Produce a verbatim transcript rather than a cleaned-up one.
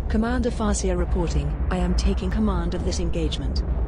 Commander Farsia reporting. I am taking command of this engagement.